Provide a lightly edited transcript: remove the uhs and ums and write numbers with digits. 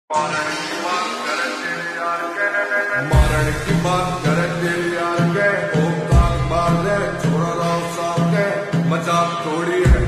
मारण की बात करे तेरे यार के, मारण की बात करे तेरे यार के, ओम ताक मार दे छोड़ा राव साहब के, मजाक थोड़ी है।